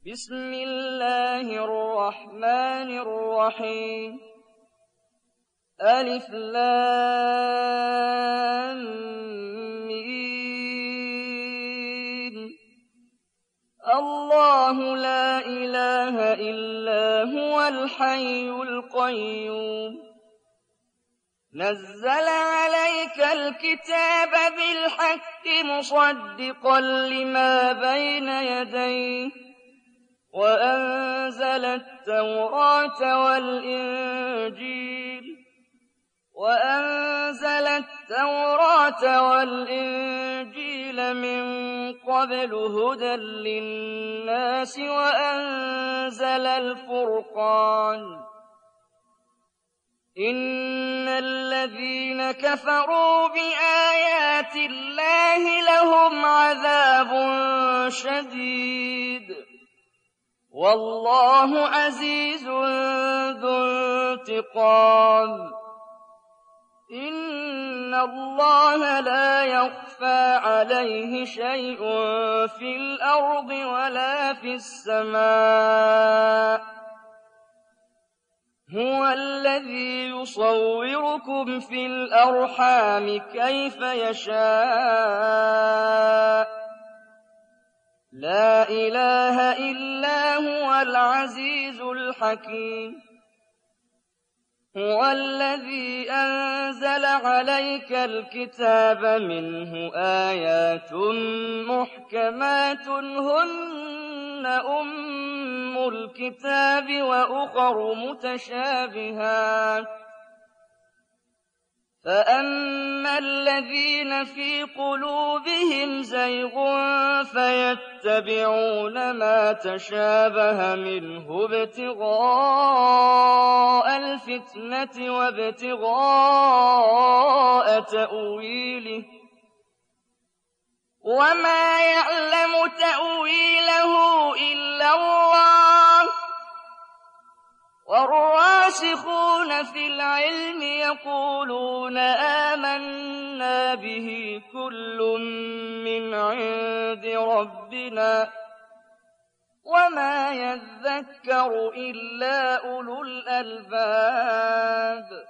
بسم الله الرحمن الرحيم ألف لام ميم الله لا إله إلا هو الحي القيوم نزل عليك الكتاب بالحق مصدقا لما بين يديه وأنزل التوراة والإنجيل من قبل هدى للناس وأنزل الفرقان إن الذين كفروا بآيات الله لهم عذاب شديد والله عزيز ذو انتقام إن الله لا يخفى عليه شيء في الأرض ولا في السماء هو الذي يصوركم في الأرحام كيف يشاء لا إله إلا هو العزيز الحكيم هو الذي أنزل عليك الكتاب منه آيات محكمات هن أم الكتاب وأخر متشابهات فأما الذين في قلوبهم زيغ فيتبعون ما تشابه منه ابتغاء الفتنة وابتغاء تأويله وما يعلم تأويله إلا الله والراسخون في العلم يقولون آمنا به كل من عند ربنا وما يذكر إلا أولو الألباب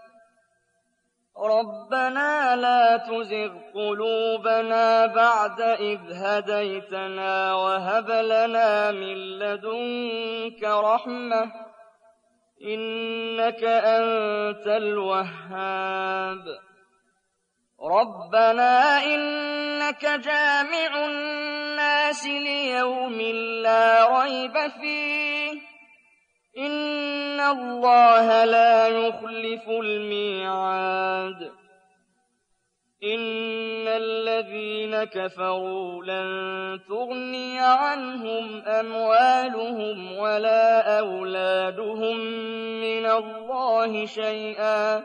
ربنا لا تزغ قلوبنا بعد إذ هديتنا وهب لنا من لدنك رحمة إنك أنت الوهاب ربنا إنك جامع الناس ليوم لا ريب فيه إن الله لا يخلف الميعاد إن الذين كفروا لن تغني عنهم أموالهم ولا أولادهم من الله شيئا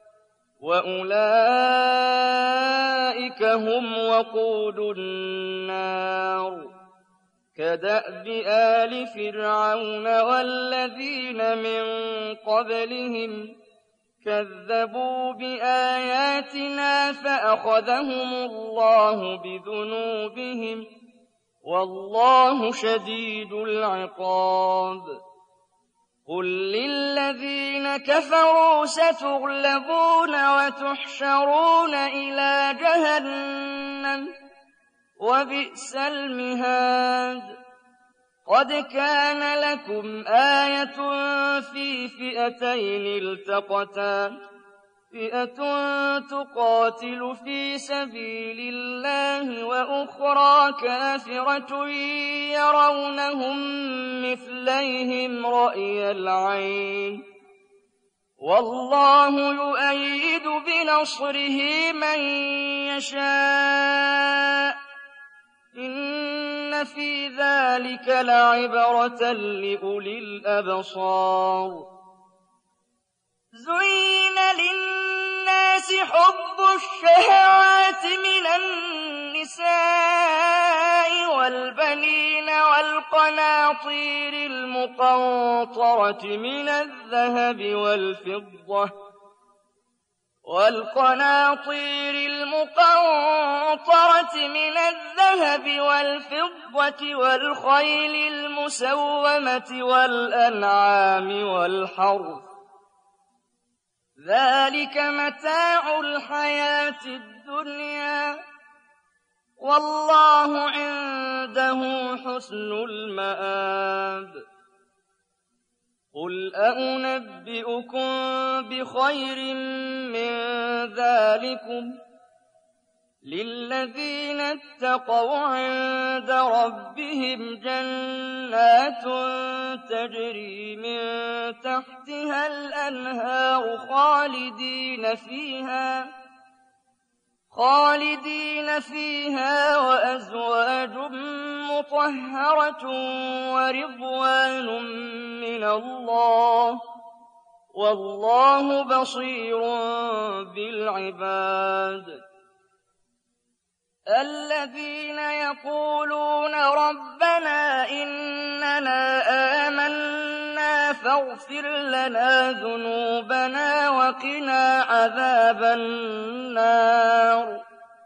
وأولئك هم وقود النار كدأب آل فرعون والذين من قبلهم كذبوا بآياتنا فأخذهم الله بذنوبهم والله شديد العقاب قل للذين كفروا ستغلبون وتحشرون إلى جهنم وبئس المهاد قد كان لكم آية في فئتين التقتا فئة تقاتل في سبيل الله وأخرى كافرة يرونهم مثليهم رأي العين والله يؤيد بنصره من يشاء إن في ذلك لعبرة لأولي الأبصار زين للناس حب الشهوات من النساء والبنين والقناطير المقنطرة من الذهب والفضة والقناطير المقنطرة من الذهب والفضة والخيل المسومة والأنعام والحرث ذلك متاع الحياة الدنيا والله عنده حسن المآب قل أنبئكم بخير من ذلكم للذين اتقوا عند ربهم جنات تجري من تحتها الأنهار خالدين فيها وأزواج مطهرة ورضوان من الله والله بصير بالعباد الذين يقولون ربنا إننا آمنا فاغفر لنا ذنوبنا وقنا عذاب النار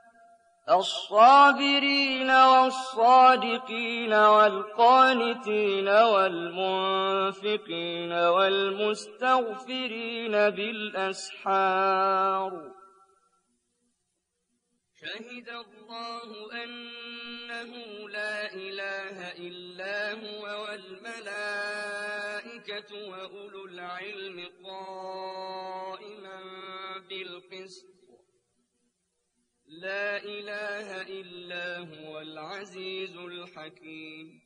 الصابرين والصادقين والقانتين والمنفقين والمستغفرين بالأسحار شهد الله أنه لا إله إلا هو والملائكة وأولو العلم قائما بالقسط لا إله إلا هو العزيز الحكيم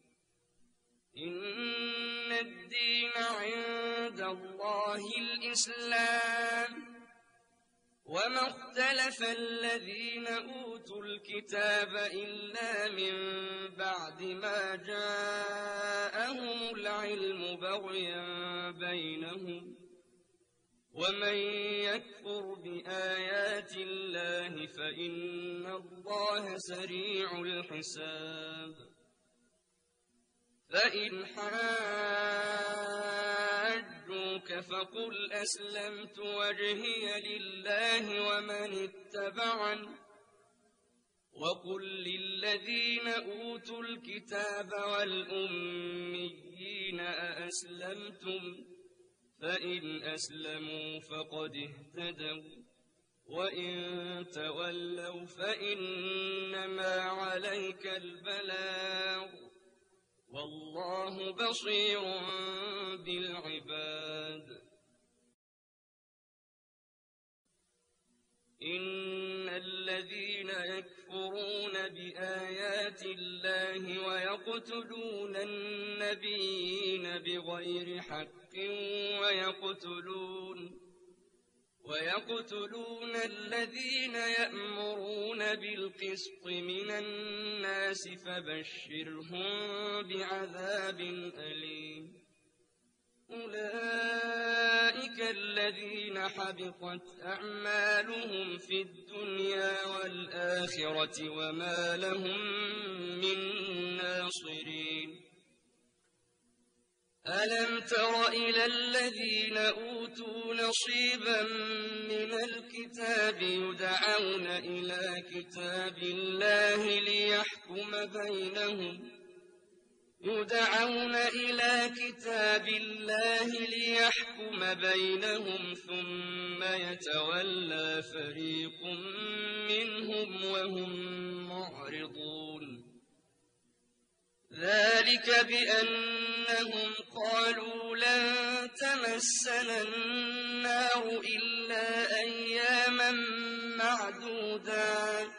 إن الدين عند الله الإسلام وما اختلف الذين أوتوا الكتاب إلا من بعد ما جاءهم العلم بغيا بينهم ومن يكفر بآيات الله فإن الله سريع الحساب فإن حاجوك فقل أسلمت وجهي لله ومن اتبعني وقل للذين أوتوا الكتاب والأميين أأسلمتم فإن أسلموا فقد اهتدوا وإن تولوا فإنما عليك البلاغ والله بصير بالعباد إن الذين يكفرون بآيات الله ويقتلون النبيين بغير حق ويقتلون الذين يأمرون بالقسط من الناس فبشرهم بعذاب أليم أولئك الذين حبطت أعمالهم في الدنيا والآخرة وما لهم من ناصرين ألم تر إلى الذين أوتوا نصيبا من الكتاب يدعون إلى كتاب الله ليحكم بينهم ثم يتولى فريق منهم وهم معرضون ذلك بأنهم قالوا لن تمسنا النار إلا أياما معدودات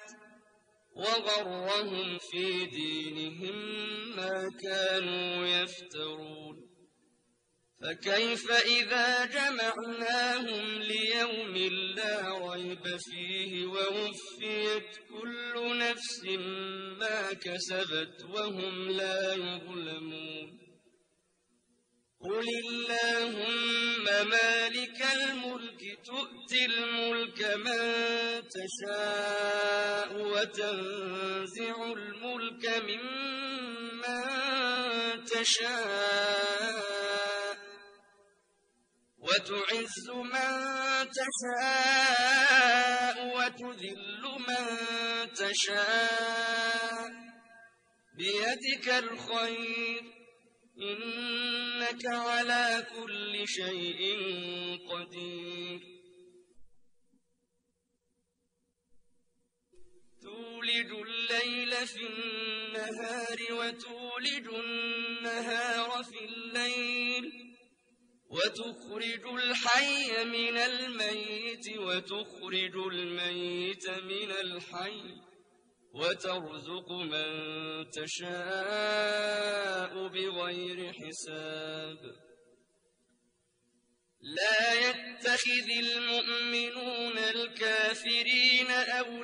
وغرهم في دينهم ما كانوا يفترون فكيف إذا جمعناهم ليوم لا ريب فيه ووفيت كل نفس ما كسبت وهم لا يظلمون قل اللهم مالك الملك تؤتي الملك من تشاء وتنزع الملك ممن تشاء وتعز من تشاء وتذل من تشاء بيدك الخير إنك على كل شيء قدير تولج الليل في النهار وتولج النهار في الليل وتخرج الحي من الميت وتخرج الميت من الحي وترزق من تشاء بغير حساب لا يتخذ المؤمنون الكافرين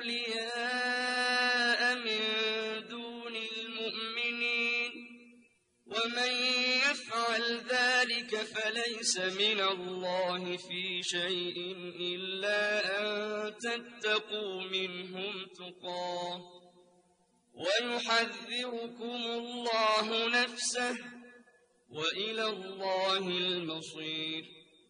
أولياء من دون المؤمنين ومن يفعل ذلك فليس من الله في شيء إلا أن تتقوا منهم تقاه ويحذركم الله نفسه وإلى الله المصير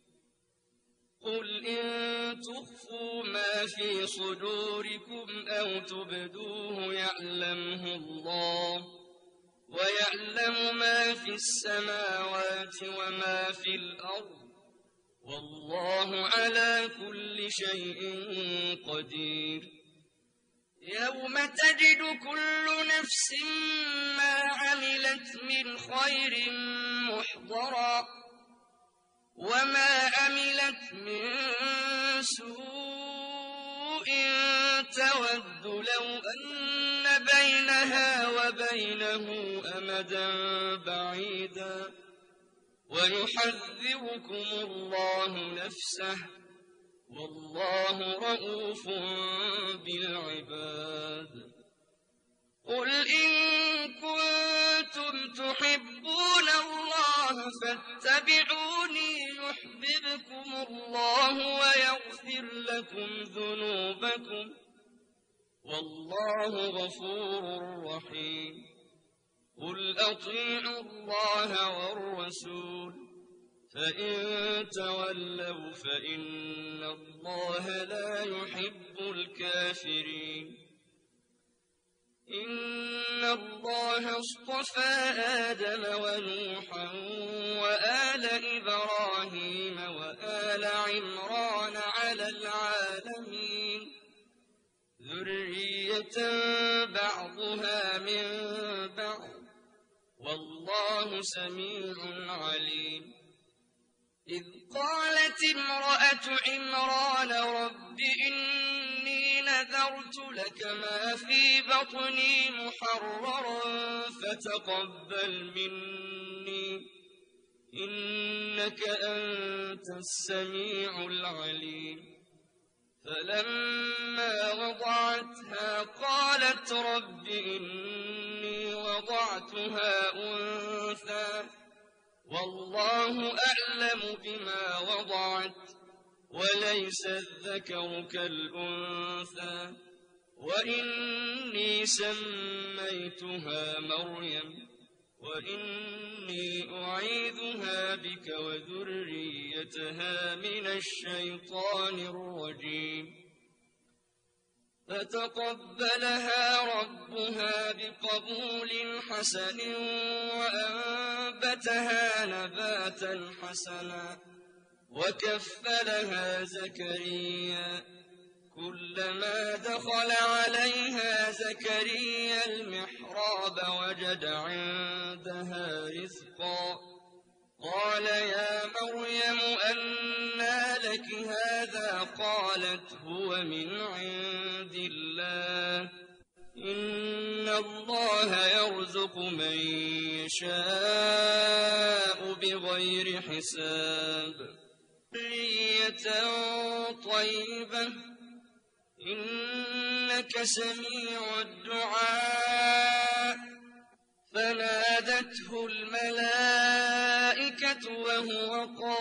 قل إن تخفوا ما في صدوركم أو تبدوه يعلمه الله ويعلم ما في السماوات وما في الأرض والله على كل شيء قدير يوم تجد كل نفس ما عملت من خير محضرا وما عملت من سوء تود لو أن بينها وبينه أمدا بعيدا ويحذركم الله نفسه والله رءوف بالعباد قل إن كنتم تحبون الله فاتبعوني يحببكم الله ويغفر لكم ذنوبكم والله غفور رحيم قل أطيعوا الله والرسول فإن تولوا فإن الله لا يحب الكافرين إن الله اصطفى آدم ونوحا وآل إبراهيم وآل عمران على العالمين ذرية بعضها من بعض والله سميع عليم إذ قالت امرأة عمران رب إني نذرت لك ما في بطني محررا فتقبل مني إنك أنت السميع العليم فلما وضعتها قالت رب إني وضعتها أنثى والله أعلم بما وضعت وليس الذكر كالأنثى وإني سميتها مريم وإني أعيذها بك وذريتها من الشيطان الرجيم فتقبلها ربها بقبول حسن وأنبتها نباتا حسنا وكفلها زكريا كلما دخل عليها زكريا المحراب وجد عندها رزقا قال يا مريم أنى لك هذا قالت هو من عند الله إن الله يرزق من يشاء بغير حساب ذرية طيبة إنك سميع الدعاء فنادته الملائكة وهو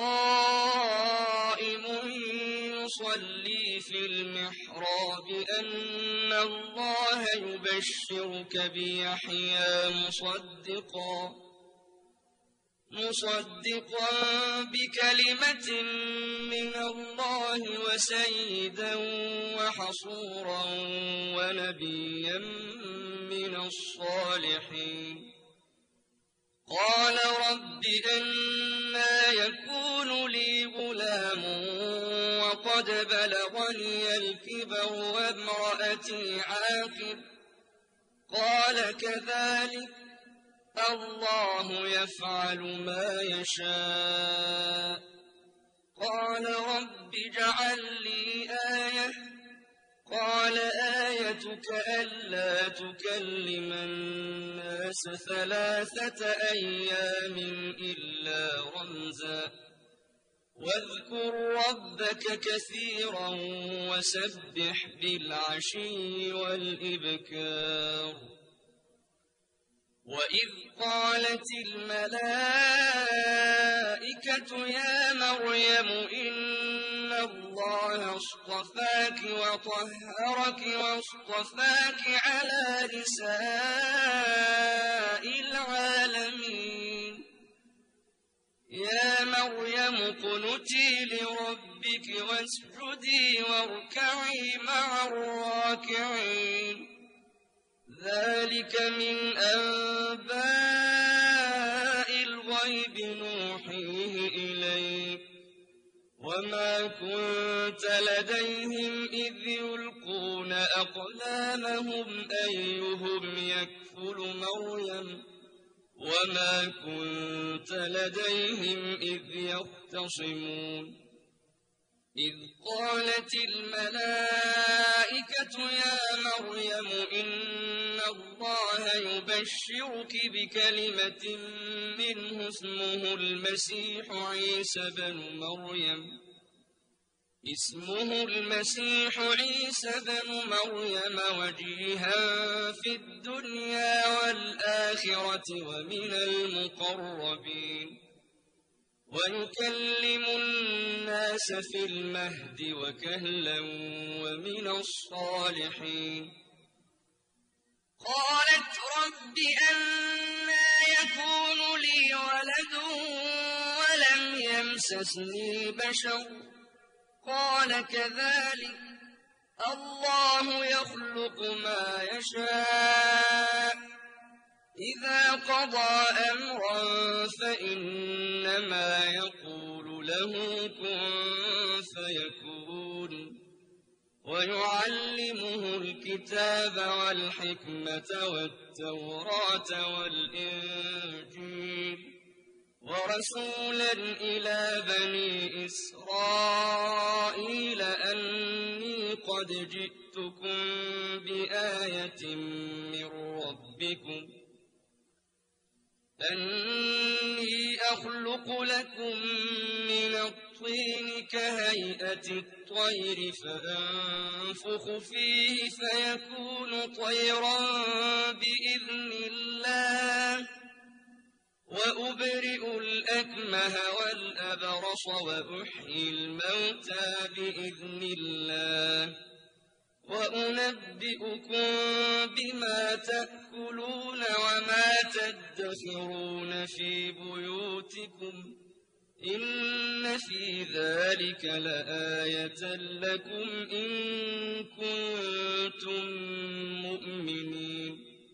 قائم يصلي في المحراب أن الله يبشرك بيحيى مصدقا بكلمة من الله وسيدا وحصورا ونبيا من الصالحين قال رب أنى يكون لي غلام وقد بلغني الكبر وامرأتي عاقر قال كذلك الله يفعل ما يشاء قال رب اجعل لي آية قال آيتك ألا تكلم الناس 3 أيام إلا رمزا واذكر ربك كثيرا وسبح بالعشي والإبكار وإذ قالت الملائكة يا مريم إن الله اصطفاك وطهرك واصطفاك على نساء العالمين يا مريم اقنتي لربك واسجدي واركعي مع الراكعين ذلك من أنباء الغيب نوحيه إليك وما كنت لديهم إذ يلقون أقلامهم أيهم يكفل مريم وما كنت لديهم إذ يختصمون إذ قالت الملائكة يا مريم إن الله يبشرك بكلمة منه اسمه المسيح عيسى بن مريم وجيها في الدنيا والآخرة ومن المقربين ويكلم الناس في المهد وكهلا ومن الصالحين قالت رب أنى يكون لي ولد ولم يمسسني بشر قال كذلك الله يخلق ما يشاء إذا قضى أمرا فإنما يقول له كن فيكون ويعلمه الكتاب والحكمة والتوراة والإنجيل ورسولا إلى بني إسرائيل أني قد جئتكم بآية من ربكم أني أخلق لكم من الطين كهيئة الطير فأنفخ فيه فيكون طيرا بإذن الله وأبرئ الأكمه والأبرص وأحيي الموتى بإذن الله وأنبئكم بما تأكلون وما تدخرون في بيوتكم إن في ذلك لآية لكم إن كنتم مؤمنين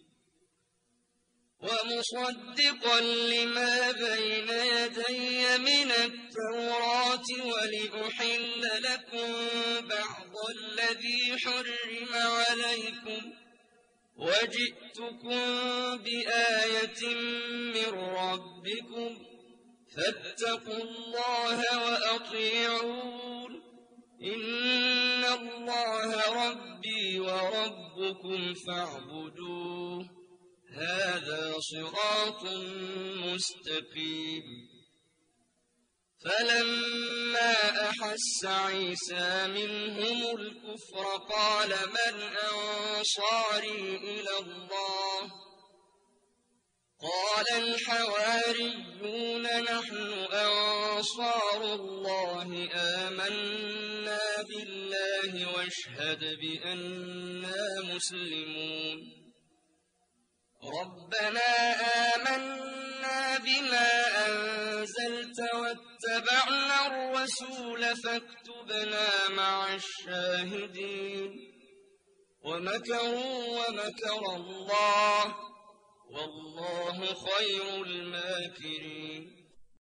ومصدقا لما بين يدي من التوراة ولأحل لكم بعض الذي حرم عليكم وجئتكم بآية من ربكم فاتقوا الله وأطيعون إن الله ربي وربكم فاعبدوه هذا صراط مستقيم فلما أحس عيسى منهم الكفر قال من أنصاري إلى الله قال الحواريون نحن أنصار الله آمنا بالله واشهد بأننا مسلمون ربنا آمنا بما أنزلت واتبعنا الرسول فاكتبنا مع الشاهدين ومكروا ومكر الله والله خير الماكرين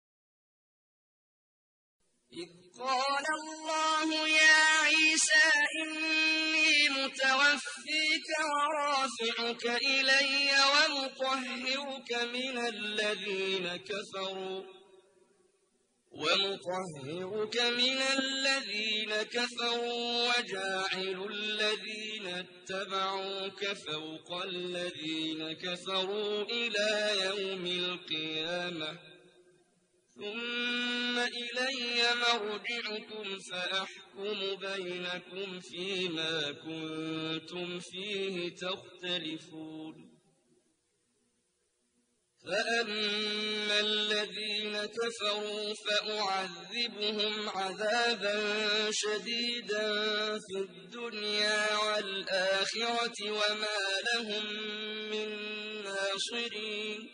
إذ قال الله يا عيسى إني متوفيك ورافعك إلي ومطهرك من الذين كفروا وجاعل الذين اتبعوك فوق الذين كفروا إلى يوم القيامة ثم إلي مرجعكم فأحكم بينكم فيما كنتم فيه تختلفون فأما الذين كفروا فأعذبهم عذابا شديدا في الدنيا والآخرة وما لهم من ناصرين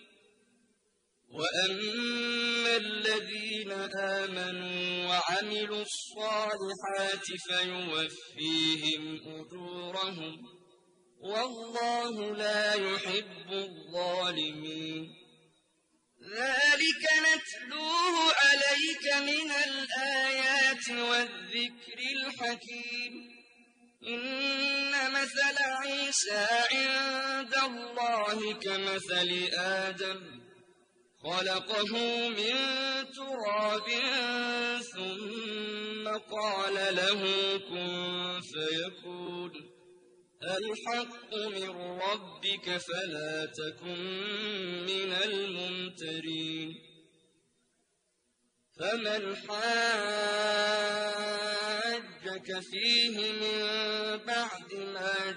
وأما الذين آمنوا وعملوا الصالحات فيوفيهم أجورهم والله لا يحب الظالمين ذلك نتلوه عليك من الآيات والذكر الحكيم إن مثل عيسى عند الله كمثل آدم خلقه من تراب ثم قال له كن فيكون الحق من ربك فلا تكن من الممترين فمن حاجك فيه من بعد ما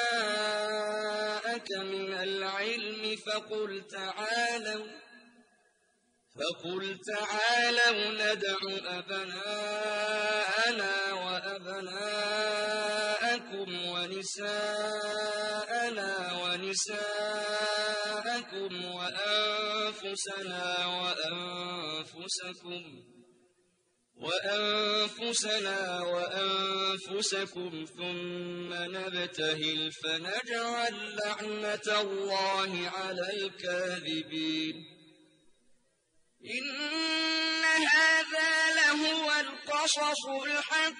جاءك من العلم فقل تعالوا ندع أبناءنا وأبناءكم ونساءنا ونساءكم وأنفسنا وأنفسكم ثم نبتهل فنجعل لعنة الله على الكاذبين إن هذا لهو القصص الحق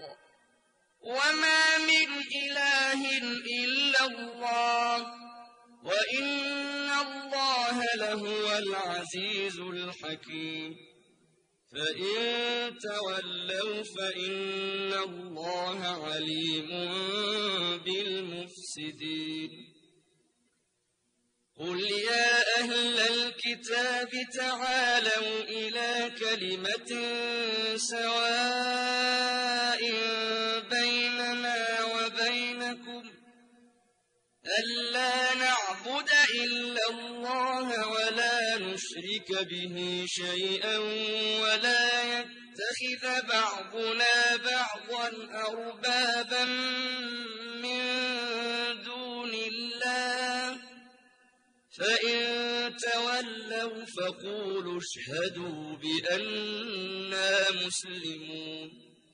وما من إله إلا الله وإن الله لهو العزيز الحكيم فإن تولوا فإن الله عليم بالمفسدين قل يا أهل الكتاب تعالوا إلى كلمة سواء بيننا وبينكم ألا نعبد إلا الله ولا نشرك به شيئا ولا يتخذ بعضنا بعضا أربابا من دون الله فإن تولوا فقولوا اشهدوا بأننا مسلمون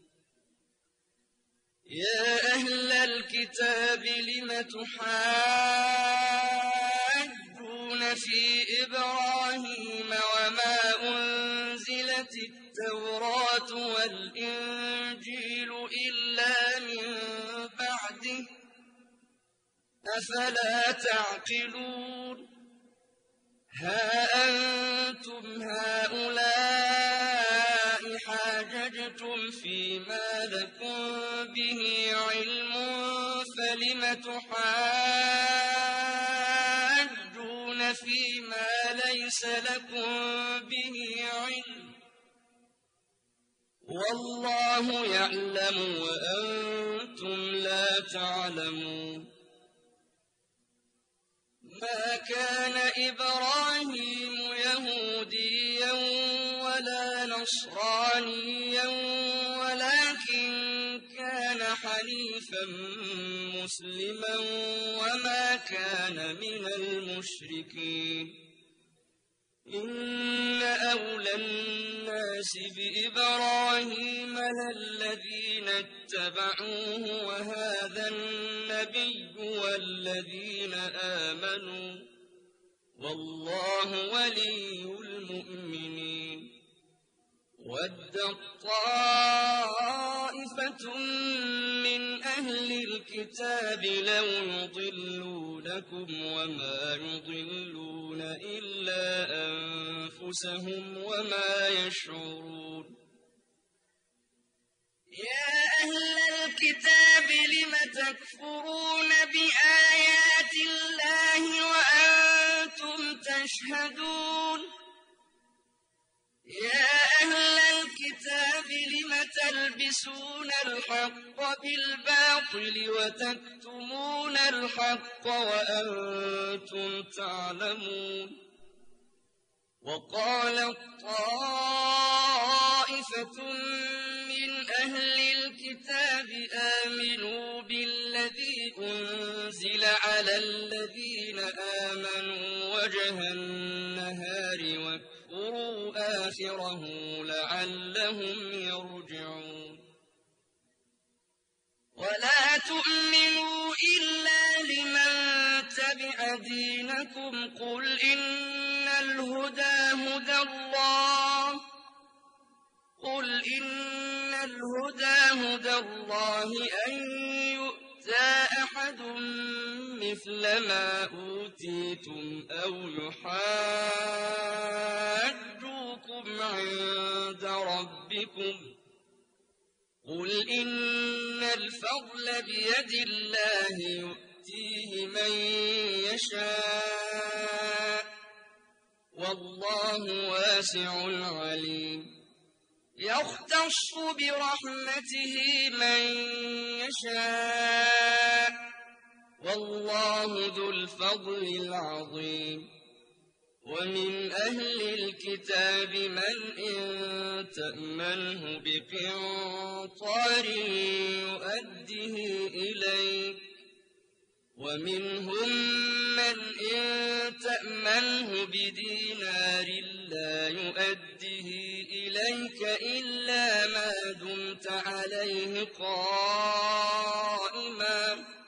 يا أهل الكتاب لم تحاجون في إبراهيم وما أنزلت التوراة والإنجيل إلا من بعده أفلا تعقلون ها أنتم هؤلاء حاججتم فيما لكم به علم فلم تحاجون فيما ليس لكم به علم والله يعلم وأنتم لا تعلمون ما كان إبراهيم يهوديا ولا نصرانيا ولكن كان حنيفا مسلما وما كان من المشركين إن أولى الناس بإبراهيم للذين اتبعوه وهذا النبي والذين آمنوا والله ولي المؤمنين ودت طائفة من أهل الكتاب لو يضلونكم وما يضلون إلا أنفسهم وما يشعرون يا أهل الكتاب لم تكفرون بآيات الله وأنتم تشهدون يا أهل الكتاب لم تلبسون الحق بالباطل وتكتمون الحق وأنتم تعلمون وقالت طائفة من أهل الكتاب آمنوا بالذي أنزل على الذين آمنوا وجه النهار واكفروا آخره لعلهم يرجعون ولا تؤمنوا إلا لمن تبع دينكم قل إن الهدى هدى الله أن يؤتى أحد مثل ما أوتيتم أو يحاجوكم عند ربكم قل إن الفضل بيد الله يؤتيه من يشاء والله واسع عليم يختص برحمته من يشاء والله ذو الفضل العظيم ومن أهل الكتاب من إن تأمنه بقنطار يؤده إليك ومنهم من إن تأمنه بدينار لا يؤده إليك إلا ما دمت عليه قائما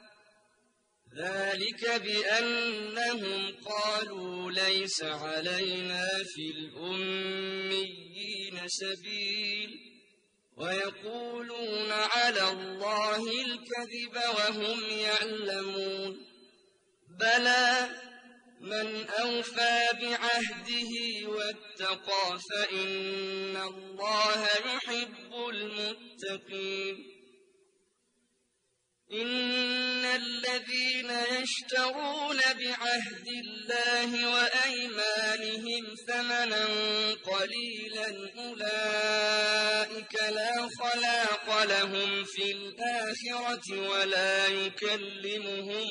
ذلك بأنهم قالوا ليس علينا في الأميين سبيل ويقولون على الله الكذب وهم يعلمون بلى من أوفى بعهده واتقى فإن الله يحب المتقين إن الذين يشترون بعهد الله وأيمانهم ثمنا قليلا أولئك لا خلاق لهم في الآخرة ولا يكلمهم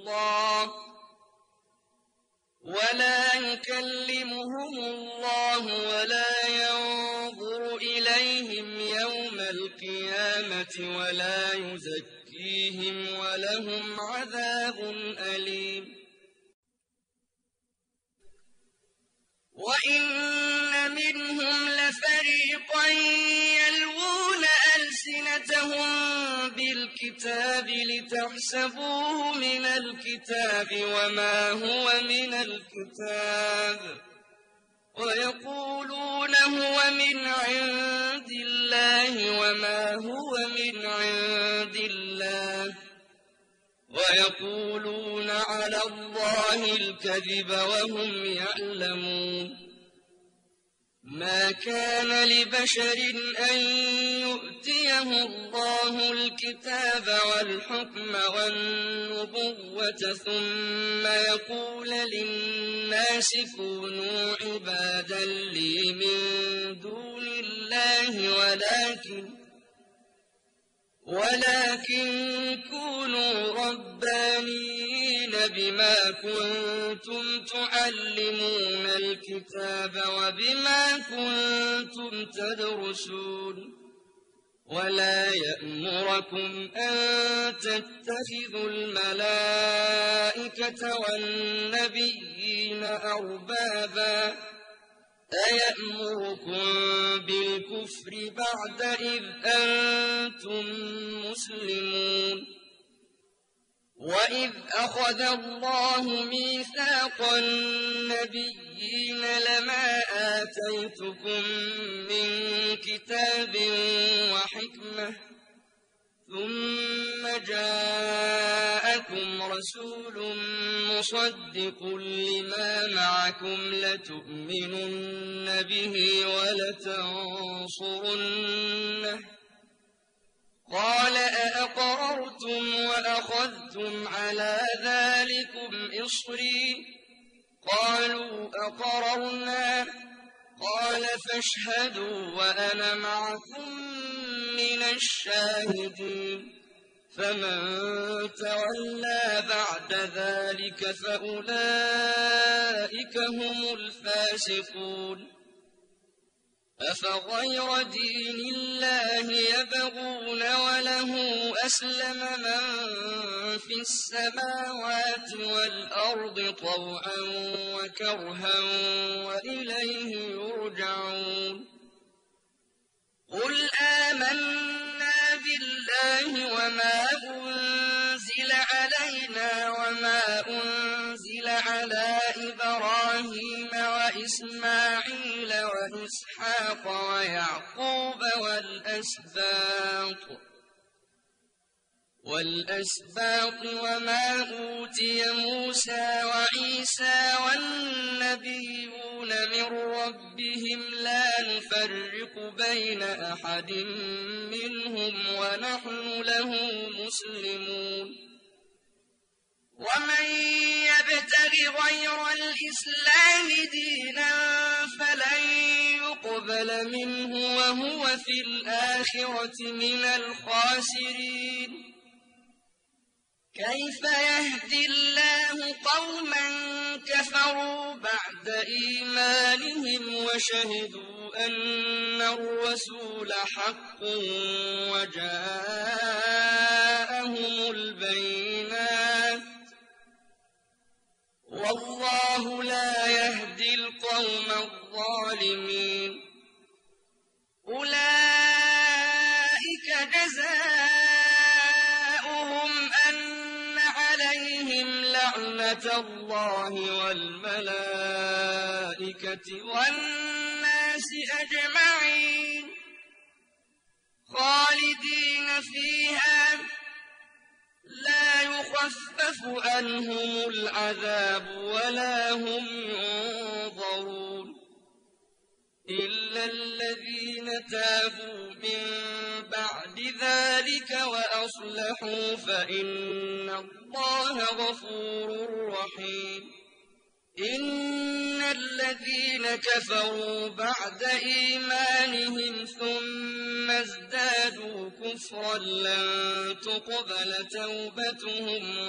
الله ولا ينظر إليهم يوم القيامة ولا يزكيهم ولهم عذاب أليم وإن منهم لفريقا يلوون ألسنتهم بالكتاب لتحسبوه من الكتاب وما هو من الكتاب ويقولون هو من عند الله وما هو من عند الله ويقولون على الله الكذب وهم يعلمون ما كان لبشر أن يؤتيه الله الكتاب والحكم والنبوة ثم يقول للناس كونوا عبادا لي من دون الله ولكن كونوا ربانيين بما كنتم تعلمون الكتاب وبما كنتم تدرسون ولا يأمركم أن تتخذوا الملائكة والنبيين أربابا أيأمركم بالكفر بعد إذ أنتم مسلمون وإذ أخذ الله ميثاق النبيين لما آتيتكم من كتاب وحكمة ثم جاءكم رسول مصدق لما معكم لتؤمنن به ولتنصرنه قال أأقررتم وأخذتم على ذلكم إصري قالوا أقررنا قال فاشهدوا وأنا معكم من الشاهدين فمن تولى بعد ذلك فأولئك هم الفاسقون أفغير دين الله يبغون وله أسلم من في السماوات والأرض طوعا وكرها وإليه يرجعون قل آمنا بالله وما أنزل علينا وما أنزل على إبراهيم وإسماعيل وإسحاق ويعقوب والأسباط وما أوتي موسى وعيسى والنبيون من ربهم لا نفرق بين أحد منهم ونحن له مسلمون ومن يبتغ غير الإسلام دينا فلن يقبل منه وهو في الآخرة من الخاسرين كيف يهدي الله قوما كفروا بعد إيمانهم وشهدوا أن الرسول حق وجاءهم البينات والله لا يهدي القوم الظالمين أولئك جزاؤهم أن عليهم لعنة الله والملائكة والناس أجمعين خالدين فيها لا يخفف عنهم العذاب ولا هم ينظرون إلا الذين تابوا من بعد ذلك وأصلحوا فإن الله غفور رحيم إن الذين كفروا بعد إيمانهم ثم ازدادوا كفرا لن تقبل توبتهم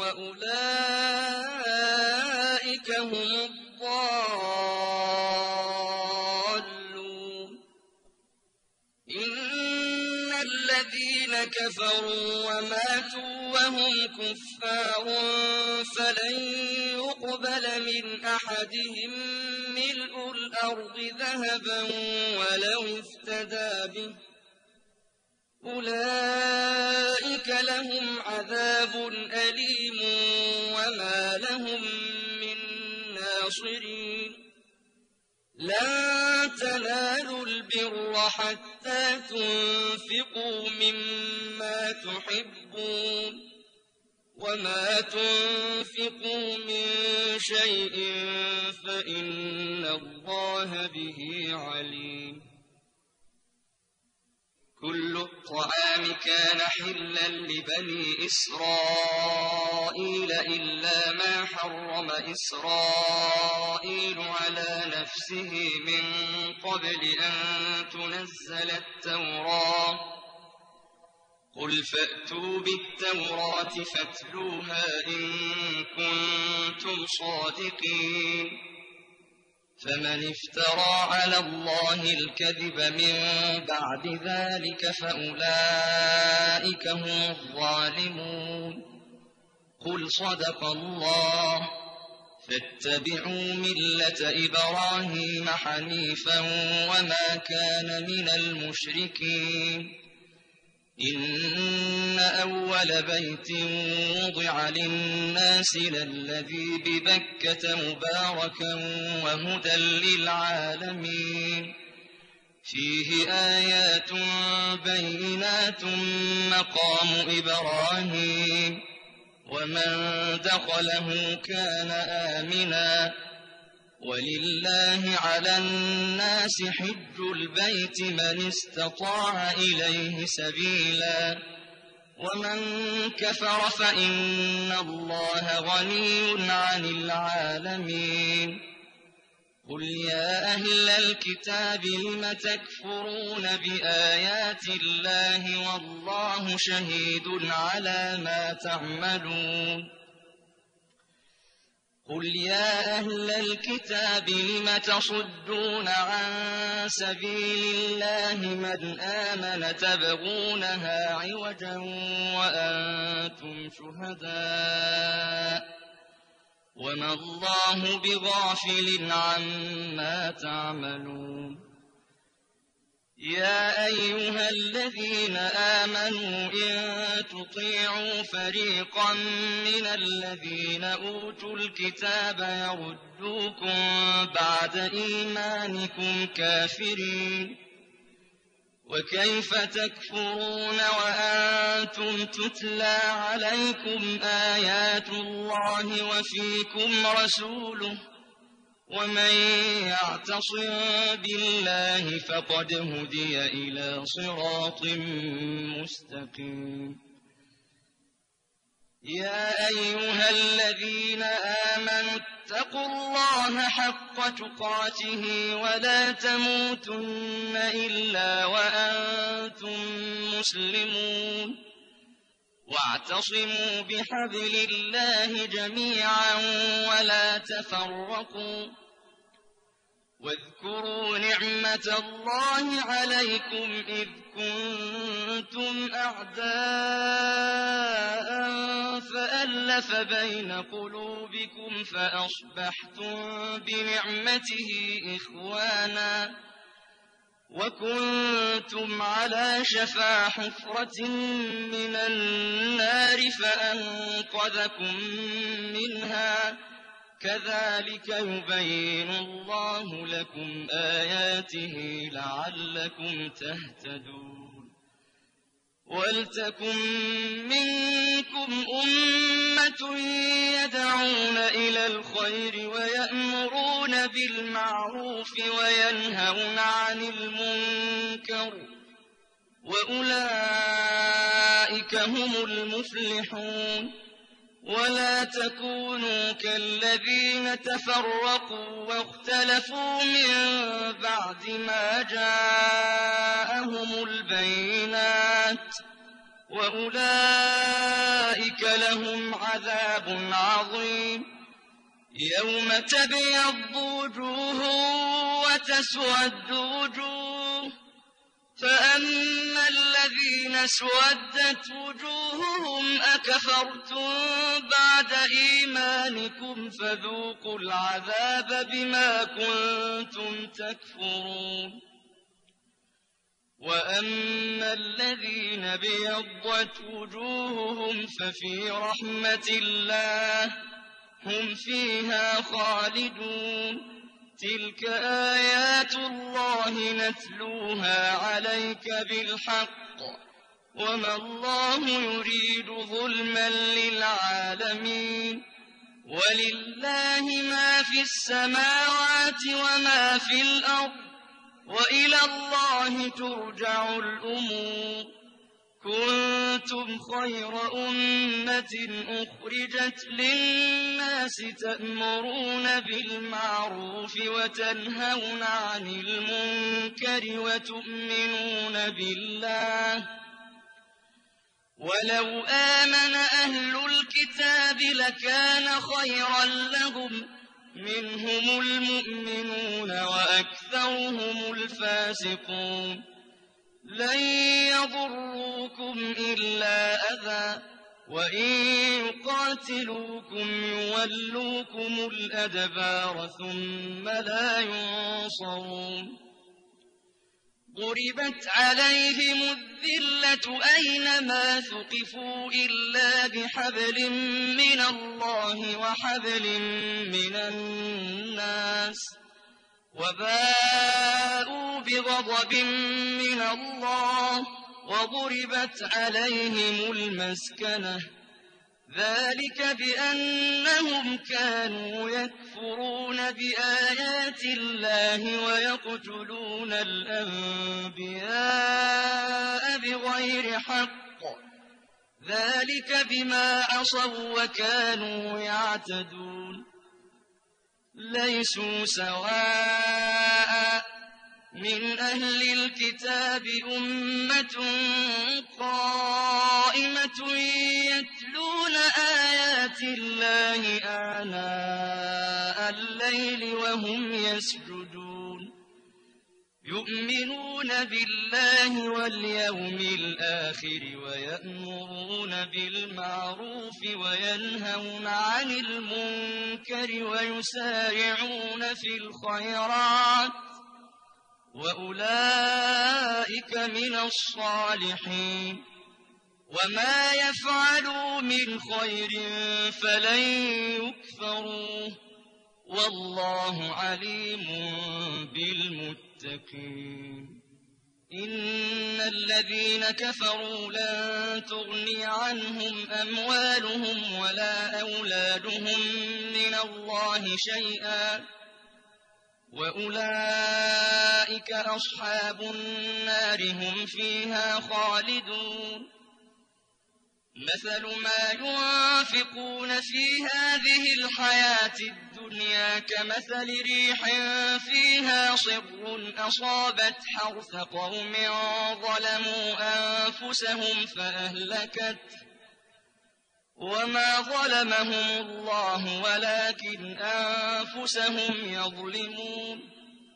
وأولئك هم الضالون إن الذين كفروا وماتوا وهم كفار فلن يقبل من أحدهم ملء الأرض ذهبا ولو افتدى به أولئك لهم عذاب أليم وما لهم من ناصرين لن تنالوا البر حتى تنفقوا مما تحبون وما تنفقوا من شيء فإن الله به عليم كل الطعام كان حلا لبني إسرائيل إلا ما حرم إسرائيل على نفسه من قبل أن تنزل التوراة قل فأتوا بالتوراة فاتلوها إن كنتم صادقين فمن افترى على الله الكذب من بعد ذلك فأولئك هم الظالمون قل صدق الله فاتبعوا ملة إبراهيم حنيفا وما كان من المشركين إن أول بيت وضع للناس للذي ببكة مباركا وهدى للعالمين فيه آيات بينات مقام إبراهيم ومن دخله كان آمنا ولله على الناس حج البيت من استطاع إليه سبيلا ومن كفر فإن الله غني عن العالمين قل يا أهل الكتاب لم تكفرون بآيات الله والله شهيد على ما تعملون قل يا أهل الكتاب لم تصدون عن سبيل الله من آمن تبغونها عوجا وأنتم شهداء وما الله بغافل عما تعملون يا أيها الذين آمنوا إن تطيعوا فريقا من الذين أوتوا الكتاب يردوكم بعد إيمانكم كافرين وكيف تكفرون وأنتم تتلى عليكم آيات الله وفيكم رسوله ومن يعتصم بالله فقد هدي إلى صراط مستقيم يا أيها الذين آمنوا اتقوا الله حق تقاته ولا تموتن إلا وأنتم مسلمون واعتصموا بحبل الله جميعا ولا تفرقوا واذكروا نعمة الله عليكم إذ كنتم أعداء فألف بين قلوبكم فأصبحتم بنعمته إخوانا وكنتم على شفا حفرة من النار فأنقذكم منها كذلك يبين الله لكم آياته لعلكم تهتدون ولتكن منكم أمة يدعون إلى الخير ويأمرون بالمعروف وينهون عن المنكر وأولئك هم المفلحون ولا تكونوا كالذين تفرقوا واختلفوا من بعد ما جاءهم البينات وأولئك لهم عذاب عظيم يوم تبيض وجوه وتسود وجوه فأما الذين اسودت وجوههم أكفرتم بعد إيمانكم فذوقوا العذاب بما كنتم تكفرون وأما الذين ابيضت وجوههم ففي رحمة الله هم فيها خالدون تلك آيات الله نتلوها عليك بالحق وما الله يريد ظلما للعالمين ولله ما في السماوات وما في الأرض وإلى الله ترجع الأمور كنتم خير أمة أخرجت للناس تأمرون بالمعروف وتنهون عن المنكر وتؤمنون بالله ولو آمن أهل الكتاب لكان خيرا لهم منهم المؤمنون وأكثرهم الفاسقون لن يضروكم إلا أذى وإن يقاتلوكم يولوكم الأدبار ثم لا ينصرون ضربت عليهم الذلة أينما ثقفوا إلا بحبل من الله وحبل من الناس وباءوا بغضب من الله وضربت عليهم المسكنة ذلك بأنهم كانوا يكفرون بآيات الله ويقتلون الأنبياء بغير حق ذلك بما عصوا وكانوا يعتدون ليسوا سواء من أهل الكتاب أمة قائمة يتلون آيات الله آناء الليل وهم يسجدون يؤمنون بالله واليوم الآخر ويأمرون بالمعروف وينهون عن المنكر ويسارعون في الخيرات وأولئك من الصالحين وما يفعلوا من خير فلن يكفروه والله عليم بالمتقين إن الذين كفروا لن تغني عنهم أموالهم ولا أولادهم من الله شيئا وأولئك أصحاب النار هم فيها خالدون مثل ما ينفقون في هذه الحياة الدنيا كمثل ريح فيها صر أصابت حرث قوم ظلموا أنفسهم فأهلكته وما ظلمهم الله ولكن أنفسهم يظلمون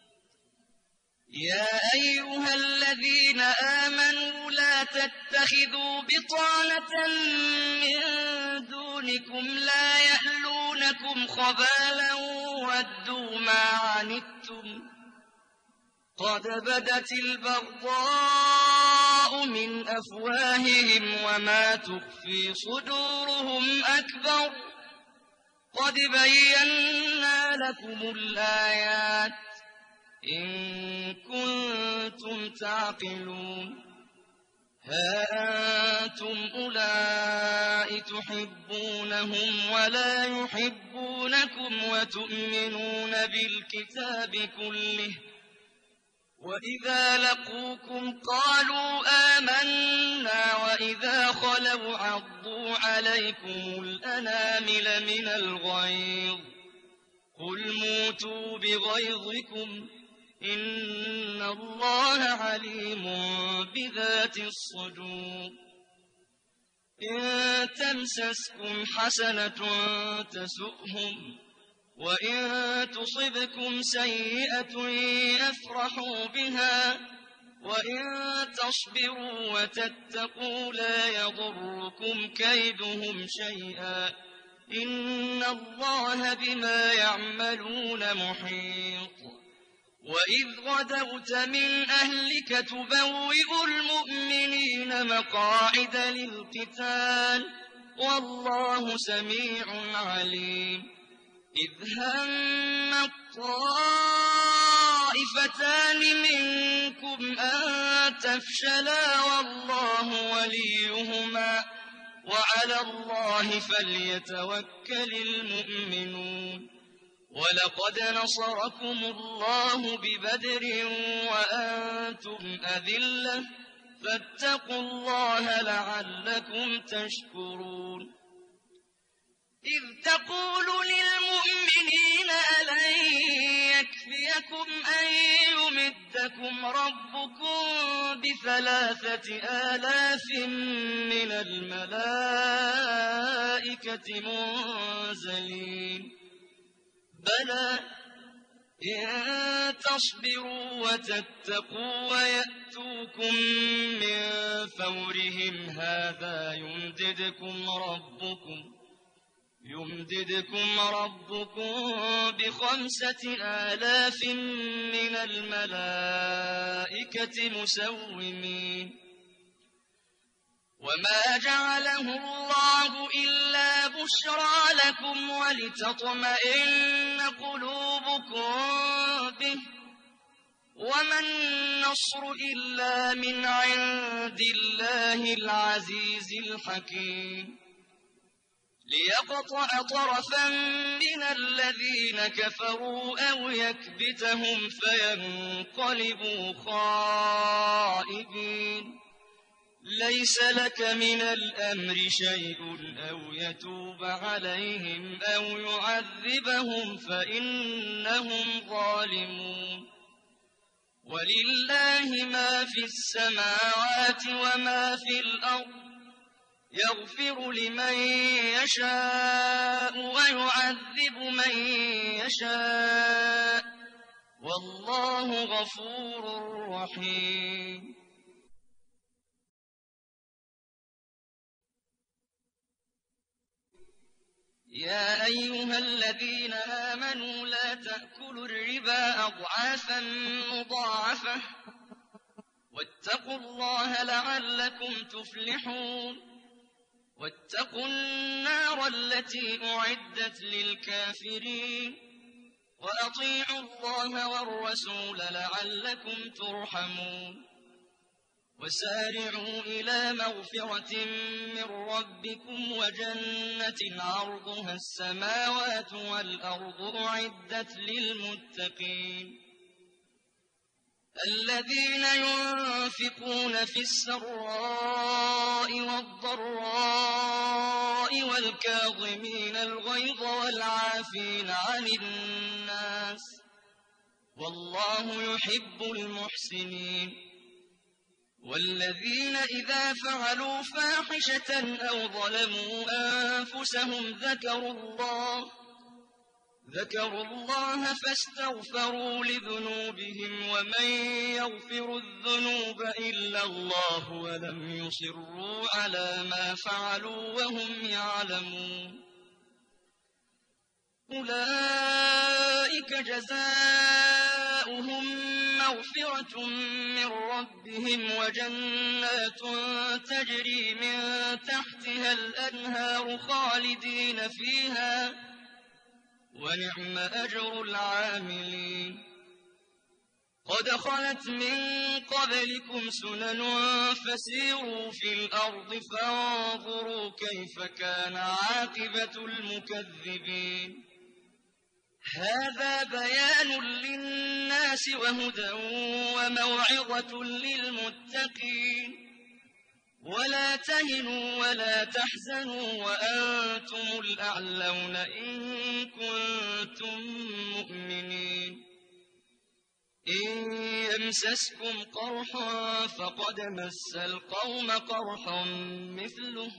يا أيها الذين آمنوا لا تتخذوا بطانة من دونكم لا يألونكم خبالا ودوا ما عنتم قد بدت البغضاء من أفواههم وما تخفي صدورهم أكبر قد بينا لكم الآيات إن كنتم تعقلون ها أنتم أولئك تحبونهم ولا يحبونكم وتؤمنون بالكتاب كله وإذا لقوكم قالوا آمنا وإذا خلوا عضوا عليكم الأنامل من الغيظ قل موتوا بغيظكم إن الله عليم بذات الصدور إن تمسسكم حسنة تسؤهم وإن تصبكم سيئة يفرحوا بها وإن تصبروا وتتقوا لا يضركم كيدهم شيئا إن الله بما يعملون محيط وإذ غدوت من أهلك تبوئ المؤمنين مقاعد للقتال والله سميع عليم إذ هم الطائفتان منكم أن تفشلا والله وليهما وعلى الله فليتوكل المؤمنون ولقد نصركم الله ببدر وأنتم أذلة فاتقوا الله لعلكم تشكرون إذ تقول للمؤمنين ألن يكفيكم أن يمدكم ربكم ب3,000 من الملائكة منزلين بلى إن تصبروا وتتقوا ويأتوكم من فورهم هذا يمددكم ربكم ب5,000 من الملائكة مسومين وما جعله الله إلا بشرى لكم ولتطمئن قلوبكم به وما النصر إلا من عند الله العزيز الحكيم ليقطع طرفا من الذين كفروا أو يكبتهم فينقلبوا خائبين ليس لك من الأمر شيء أو يتوب عليهم أو يعذبهم فإنهم ظالمون ولله ما في السماوات وما في الأرض يغفر لمن يشاء ويعذب من يشاء والله غفور رحيم يا أيها الذين آمنوا لا تأكلوا الربا أضعافا مضاعفة واتقوا الله لعلكم تفلحون واتقوا النار التي أعدت للكافرين وأطيعوا الله والرسول لعلكم ترحمون وسارعوا إلى مغفرة من ربكم وجنة عرضها السماوات والأرض أعدت للمتقين الذين ينفقون في السراء والضراء والكاظمين الغيظ والعافين عن الناس والله يحب المحسنين والذين إذا فعلوا فاحشة أو ظلموا أنفسهم ذكروا الله فاستغفروا لذنوبهم ومن يغفر الذنوب إلا الله ولم يصروا على ما فعلوا وهم يعلمون أولئك جزاؤهم مغفرة من ربهم وجنات تجري من تحتها الأنهار خالدين فيها ونعم أجر العاملين قد خلت من قبلكم سنن فسيروا في الأرض فانظروا كيف كان عاقبة المكذبين هذا بيان للناس وهدى وموعظة للمتقين ولا تهنوا ولا تحزنوا وأنتم الأعلون إن كنتم مؤمنين إن يمسسكم قرح فقد مس القوم قرح مثله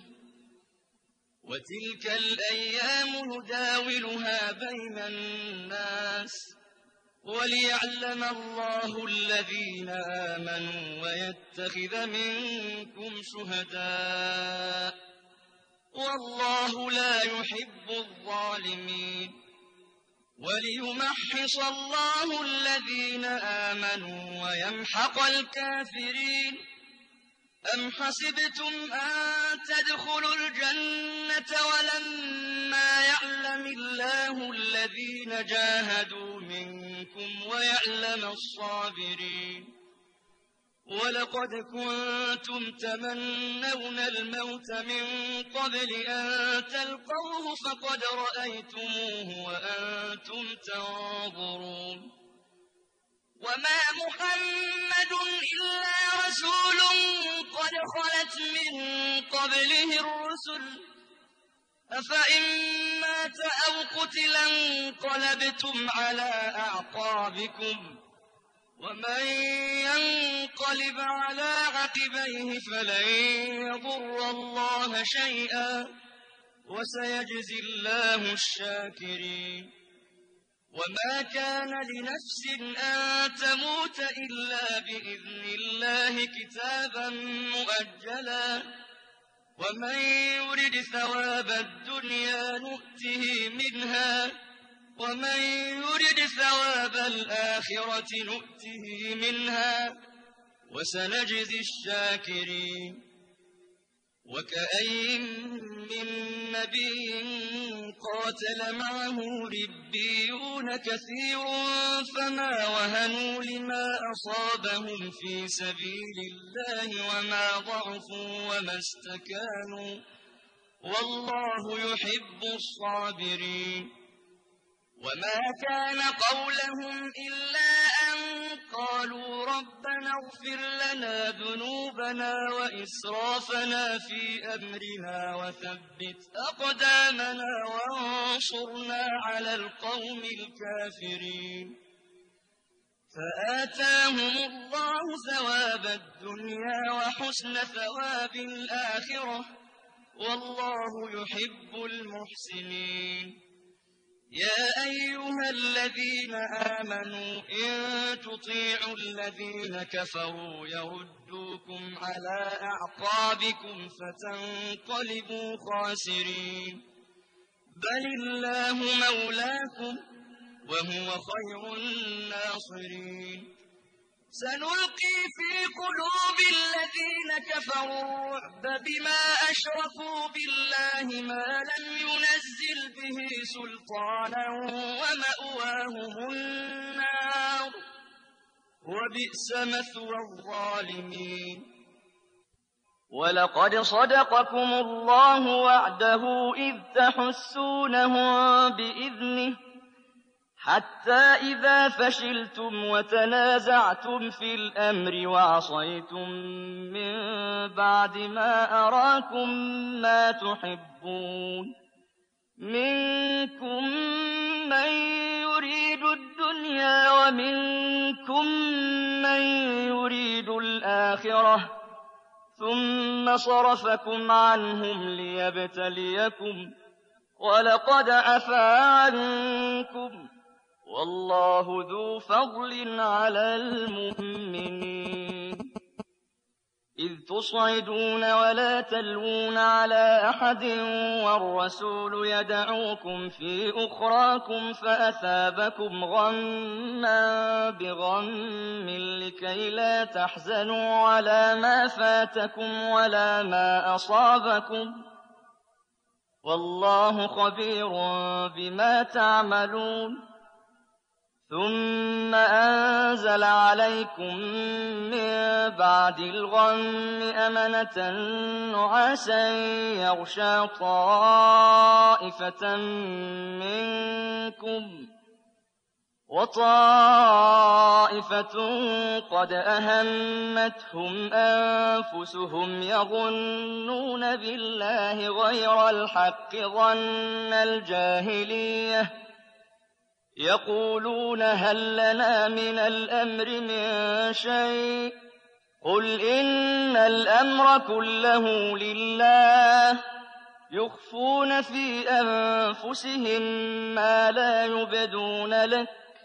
وتلك الأيام نداولها بين الناس وليعلم الله الذين آمنوا ويتخذ منكم شهداء والله لا يحب الظالمين وليمحص الله الذين آمنوا ويمحق الكافرين أم حسبتم أن تدخلوا الجنة ولما يعلم الله الذين جاهدوا منكم ويعلم الصابرين ولقد كنتم تمنون الموت من قبل أن تلقوه فقد رأيتموه وأنتم تنظرون وما محمد إلا رسول قد خلت من قبله الرسل أفإن مات أو قتل انقلبتم على أعقابكم ومن ينقلب على عقبيه فلن يضر الله شيئا وسيجزي الله الشاكرين وما كان لنفس أن تموت إلا بإذن الله كتابا مؤجلا ومن يرد ثواب الدنيا نؤته منها ومن يرد ثواب الآخرة نؤته منها وسنجزي الشاكرين وكأين من نبي قاتل معه ربيون كثير فما وهنوا لما أصابهم في سبيل الله وما ضعفوا وما استكانوا والله يحب الصابرين وما كان قولهم إلا أن قالوا ربنا اغفر لنا ذنوبنا وإسرافنا في أمرنا وثبت أقدامنا وانصرنا على القوم الكافرين فآتاهم الله ثواب الدنيا وحسن ثواب الآخرة والله يحب المحسنين يا أيها الذين آمنوا إن تطيعوا الذين كفروا يردوكم على أعقابكم فتنقلبوا خاسرين بل الله مولاكم وهو خير الناصرين سنلقي في قلوب الذين كفروا الرعب بما أشركوا بالله ما لم ينزل به سلطانا ومأواهم النار وبئس مثوى الظالمين ولقد صدقكم الله وعده إذ تحسونهم بإذنه حتى إذا فشلتم وتنازعتم في الأمر وعصيتم من بعد ما أراكم ما تحبون منكم من يريد الدنيا ومنكم من يريد الآخرة ثم صرفكم عنهم ليبتليكم ولقد عفا عنكم والله ذو فضل على المؤمنين إذ تصعدون ولا تلوون على أحد والرسول يدعوكم في أخراكم فأثابكم غما بغم لكي لا تحزنوا على ما فاتكم ولا ما أصابكم والله خبير بما تعملون ثم أنزل عليكم من بعد الغم أمنة نعاسا يغشى طائفة منكم وطائفة قد أهمتهم أنفسهم يظنون بالله غير الحق ظن الجاهلية يقولون هل لنا من الأمر من شيء قل إن الأمر كله لله يخفون في أنفسهم ما لا يبدون لك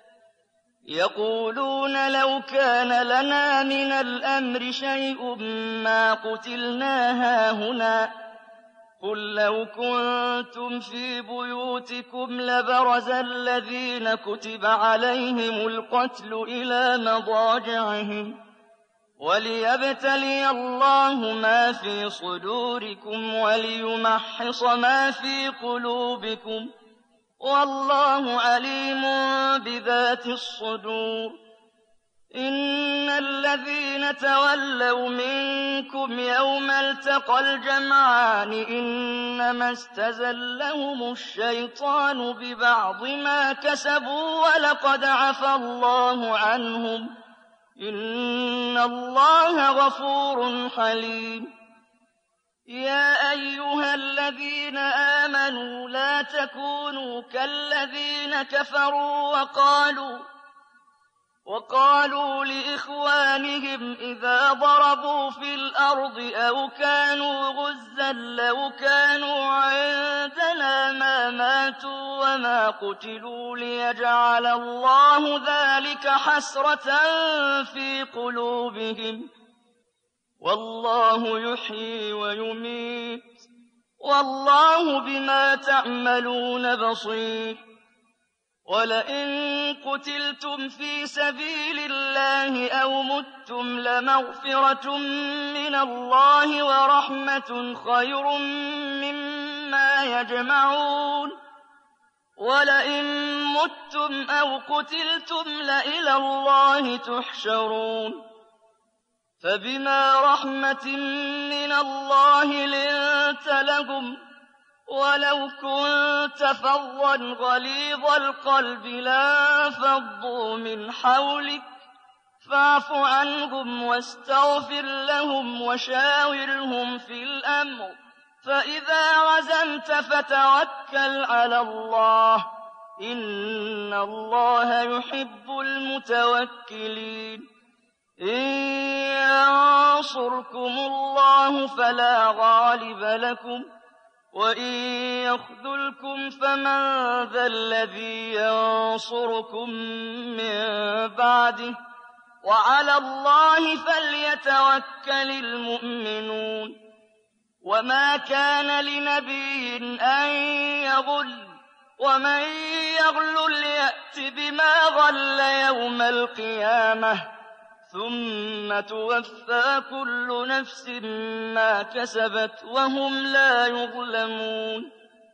يقولون لو كان لنا من الأمر شيء ما قتلنا هاهنا قل لو كنتم في بيوتكم لبرز الذين كتب عليهم القتل إلى مضاجعهم وليبتلي الله ما في صدوركم وليمحص ما في قلوبكم والله عليم بذات الصدور إن الذين تولوا منكم يوم التقى الجمعان إنما استزلهم الشيطان ببعض ما كسبوا ولقد عفا الله عنهم إن الله غفور حليم يا أيها الذين آمنوا لا تكونوا كالذين كفروا وقالوا لإخوانهم إذا ضربوا في الأرض أو كانوا غزا لو كانوا عندنا ما ماتوا وما قتلوا ليجعل الله ذلك حسرة في قلوبهم والله يحيي ويميت والله بما تعملون بصير ولئن قتلتم في سبيل الله أو متم لمغفرة من الله ورحمة خير مما يجمعون ولئن متم أو قتلتم لإلى الله تحشرون فبما رحمة من الله لنت لهم ولو كنت فظا غليظ القلب لانفضوا من حولك فاعف عنهم واستغفر لهم وشاورهم في الأمر فإذا عزمت فتوكل على الله إن الله يحب المتوكلين إن ينصركم الله فلا غالب لكم وإن يخذلكم فمن ذا الذي ينصركم من بعده وعلى الله فليتوكل المؤمنون وما كان لنبي أن يغل ومن يغلل يأت بما غل يوم القيامة ثم توفى كل نفس ما كسبت وهم لا يظلمون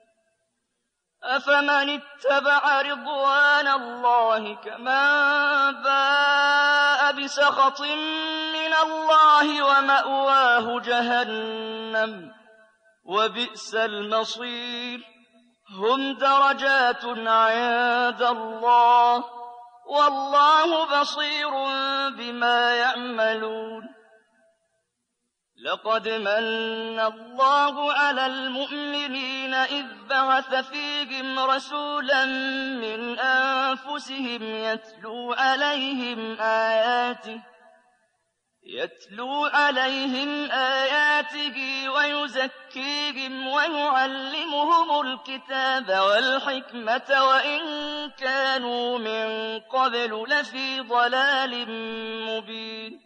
أفمن اتبع رضوان الله كمن باء بسخط من الله ومأواه جهنم وبئس المصير هم درجات عند الله والله بصير بما يعملون لقد من الله على المؤمنين إذ بعث فيهم رسولا من أنفسهم يتلو عليهم آياته ويزكيهم ويعلمهم الكتاب والحكمة وإن كانوا من قبل لفي ضلال مبين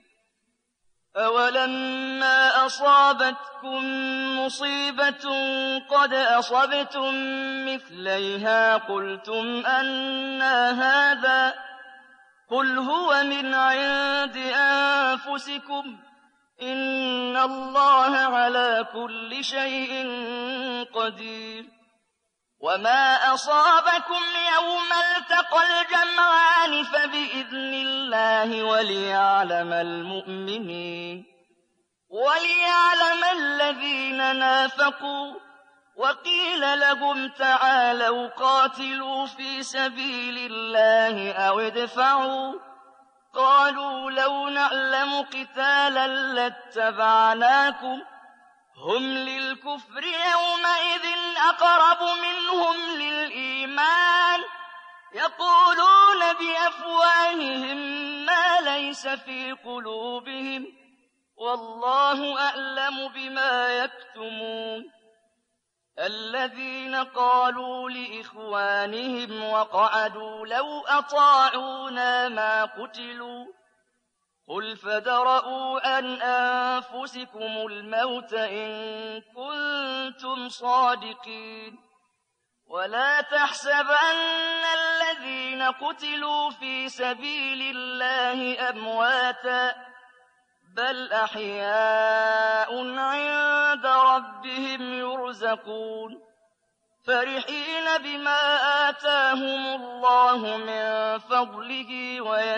أولما أصابتكم مصيبة قد أصبتم مثليها قلتم أنى هذا قل هو من عند أنفسكم إن الله على كل شيء قدير وما أصابكم يوم التقى الجمعان فبإذن الله وليعلم المؤمنين وليعلم الذين نافقوا وقيل لهم تعالوا قاتلوا في سبيل الله أو ادفعوا قالوا لو نعلم قتالا لاتبعناكم هم للكفر يومئذ أقرب منهم للإيمان يقولون بأفواههم ما ليس في قلوبهم والله أعلم بما يكتمون الذين قالوا لإخوانهم وقعدوا لو أطاعونا ما قتلوا قل فادرءوا عن أنفسكم الموت إن كنتم صادقين ولا تحسبن الذين قتلوا في سبيل الله أمواتا بل أحياء عند ربهم يرزقون فرحين بما آتاهم الله من فضله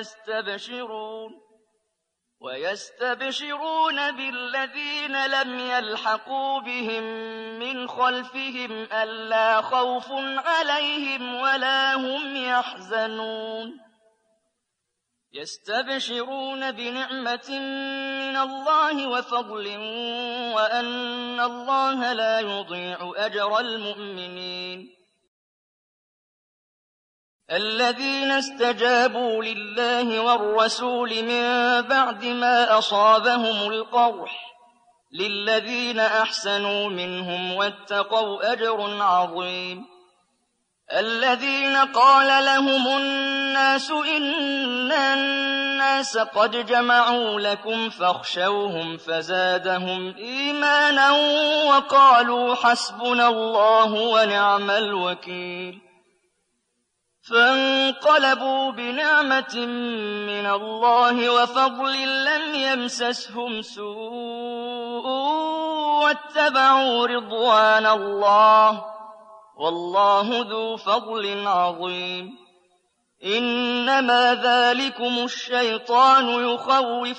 ويستبشرون بالذين لم يلحقوا بهم من خلفهم ألا خوف عليهم ولا هم يحزنون يستبشرون بنعمة من الله وفضل وأن الله لا يضيع أجر المؤمنين الذين استجابوا لله والرسول من بعد ما أصابهم القرح للذين أحسنوا منهم واتقوا أجر عظيم الذين قال لهم الناس إن الناس قد جمعوا لكم فاخشوهم فزادهم إيمانا وقالوا حسبنا الله ونعم الوكيل فانقلبوا بنعمة من الله وفضل لم يمسسهم سوء واتبعوا رضوان الله والله ذو فضل عظيم إنما ذلكم الشيطان يخوف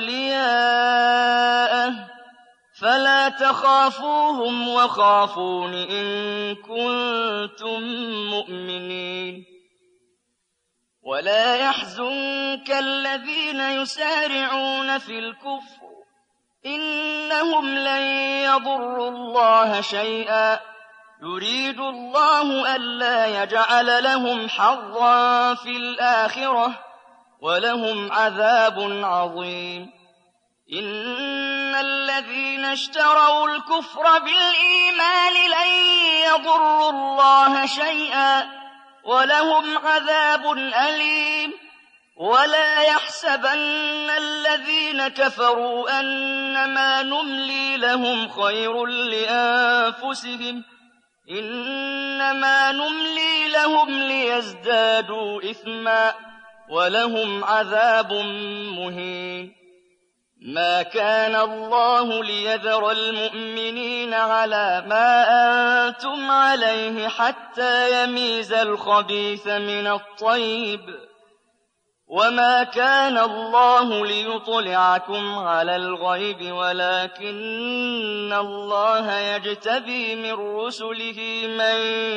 أولياءه فلا تخافوهم وخافون إن كنتم مؤمنين ولا يحزنك الذين يسارعون في الكفر إنهم لن يضروا الله شيئا يريد الله ألا يجعل لهم حظا في الآخرة ولهم عذاب عظيم إن الذين اشتروا الكفر بالإيمان لن يضروا الله شيئا ولهم عذاب أليم ولا يحسبن الذين كفروا أنما نملي لهم خير لأنفسهم إنما نملي لهم ليزدادوا إثما ولهم عذاب مهين ما كان الله ليذر المؤمنين على ما أنتم عليه حتى يميز الخبيث من الطيب وما كان الله ليطلعكم على الغيب ولكن الله يجتبي من رسله من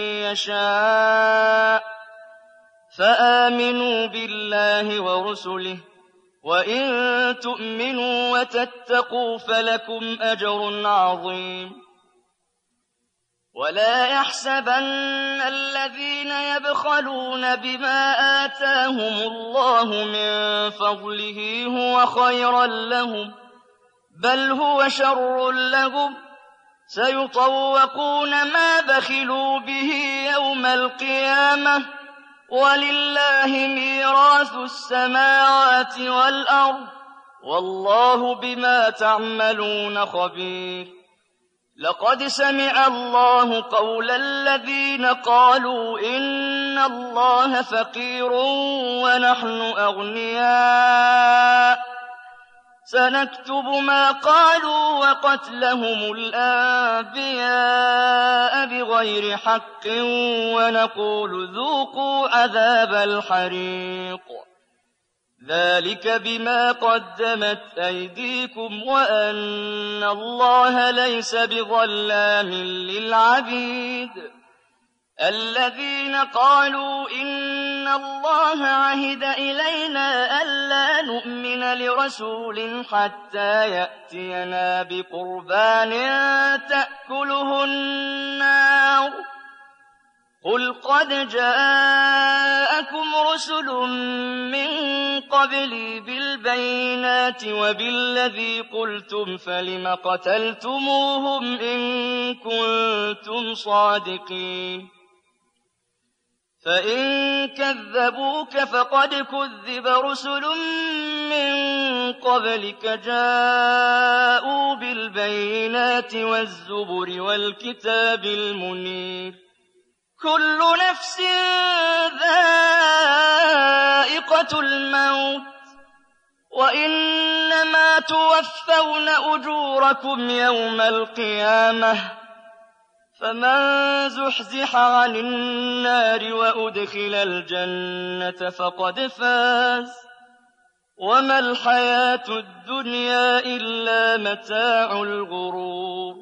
يشاء فآمنوا بالله ورسله وإن تؤمنوا وتتقوا فلكم أجر عظيم ولا يحسبن الذين يبخلون بما آتاهم الله من فضله هو خيرا لهم بل هو شر لهم سيطوقون ما بخلوا به يوم القيامة ولله ميراث السماوات والأرض والله بما تعملون خبير لقد سمع الله قول الذين قالوا إن الله فقير ونحن أغنياء سنكتب ما قالوا وقتلهم الأنبياء بغير حق ونقول ذوقوا عذاب الحريق ذلك بما قدمت أيديكم وأن الله ليس بظلام للعبيد الذين قالوا إن الله عهد إلينا ألا نؤمن لرسول حتى يأتينا بقربان تأكله النار قل قد جاءكم رسل من قبلي بالبينات وبالذي قلتم فلم قتلتموهم إن كنتم صادقين فإن كذبوك فقد كذب رسل من قبلك جاءوا بالبينات والزبر والكتاب المنير كل نفس ذائقة الموت وإنما توفون أجوركم يوم القيامة فمن زحزح عن النار وأدخل الجنة فقد فاز وما الحياة الدنيا إلا متاع الغرور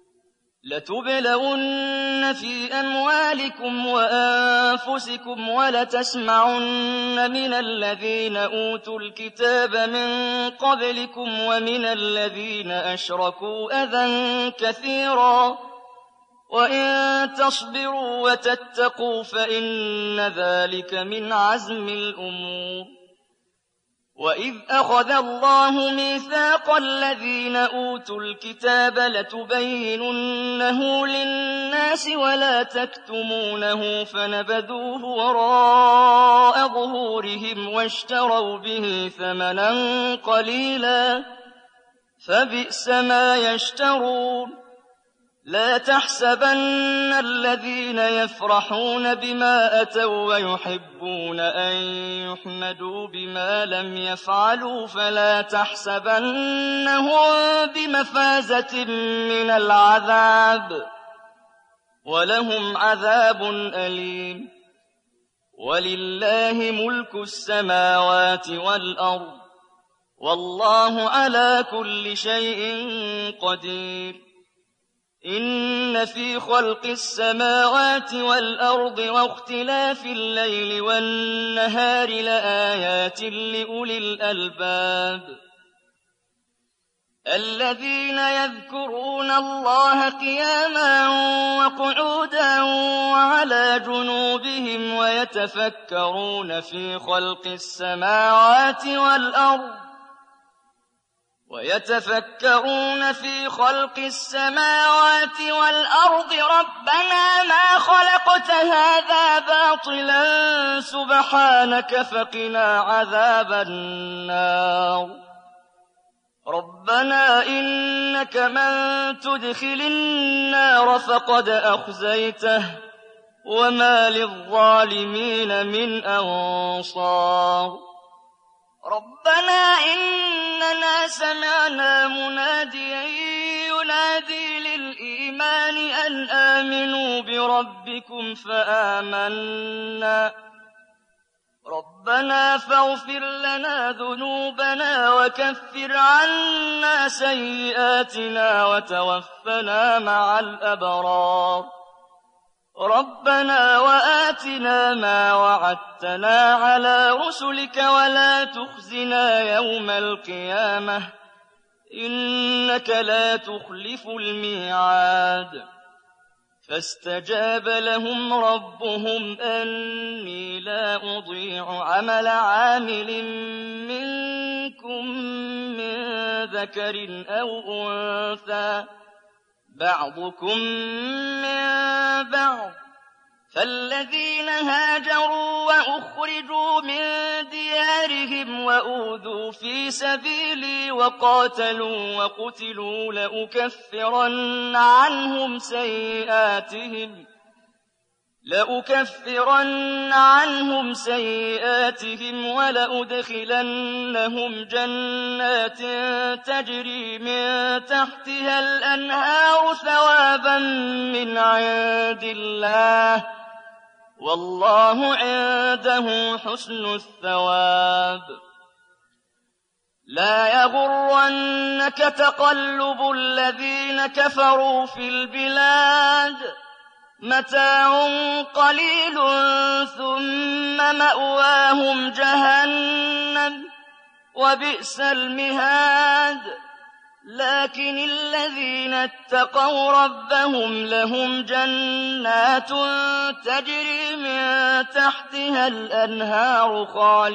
لتبلغن في أموالكم وأنفسكم ولتسمعن من الذين أوتوا الكتاب من قبلكم ومن الذين أشركوا أذى كثيرا وإن تصبروا وتتقوا فإن ذلك من عزم الأمور. وإذ أخذ الله ميثاق الذين أوتوا الكتاب لتبيننه للناس ولا تكتمونه فنبذوه وراء ظهورهم واشتروا به ثمنا قليلا فبئس ما يشترون. لا تحسبن الذين يفرحون بما أتوا ويحبون أن يحمدوا بما لم يفعلوا فلا تحسبنهم بمفازة من العذاب ولهم عذاب أليم. ولله ملك السماوات والأرض والله على كل شيء قدير. إن في خلق السماوات والأرض واختلاف الليل والنهار لآيات لأولي الألباب الذين يذكرون الله قياما وقعودا وعلى جنوبهم ويتفكرون في خلق السماوات والأرض ربنا ما خلقت هذا باطلا سبحانك فقنا عذاب النار. ربنا إنك من تدخل النار فقد أخزيته وما للظالمين من أنصار. ربنا إننا سمعنا مناديا ينادي للإيمان أن آمنوا بربكم فآمنا. ربنا فاغفر لنا ذنوبنا وكفر عنا سيئاتنا وتوفنا مع الأبرار. ربنا وآتنا ما وعدتنا على رسلك ولا تخزنا يوم القيامة إنك لا تخلف الميعاد. فاستجاب لهم ربهم أني لا أضيع عمل عامل منكم من ذكر أو أنثى بعضكم من بعض. فالذين هاجروا وأخرجوا من ديارهم وأوذوا في سبيلي وقاتلوا وقتلوا لأكفرن عنهم سيئاتهم ولأدخلنهم جنات تجري من تحتها الأنهار ثوابا من عند الله والله عنده حسن الثواب. لا يغرنك تقلب الذين كفروا في البلاد متاع قليل ثم مأواهم جهنم وبئس المهاد. لكن الذين اتقوا ربهم لهم جنات تجري من تحتها الأنهار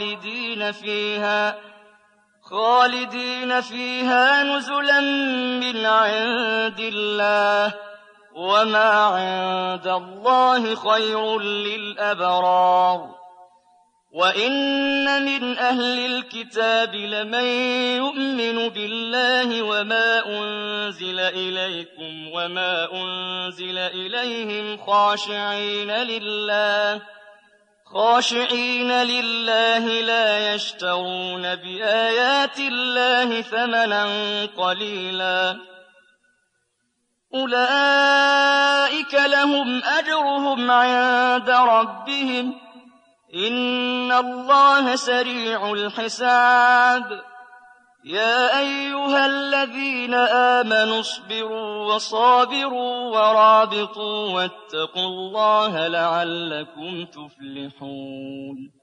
خالدين فيها نزلا من عند الله وما عند الله خير للأبرار. وإن من أهل الكتاب لمن يؤمن بالله وما أنزل إليكم وما أنزل إليهم خاشعين لله لا يشترون بآيات الله ثمنا قليلا. أولئك لهم أجرهم عند ربهم إن الله سريع الحساب. يا أيها الذين آمنوا اصبروا وصابروا ورابطوا واتقوا الله لعلكم تفلحون.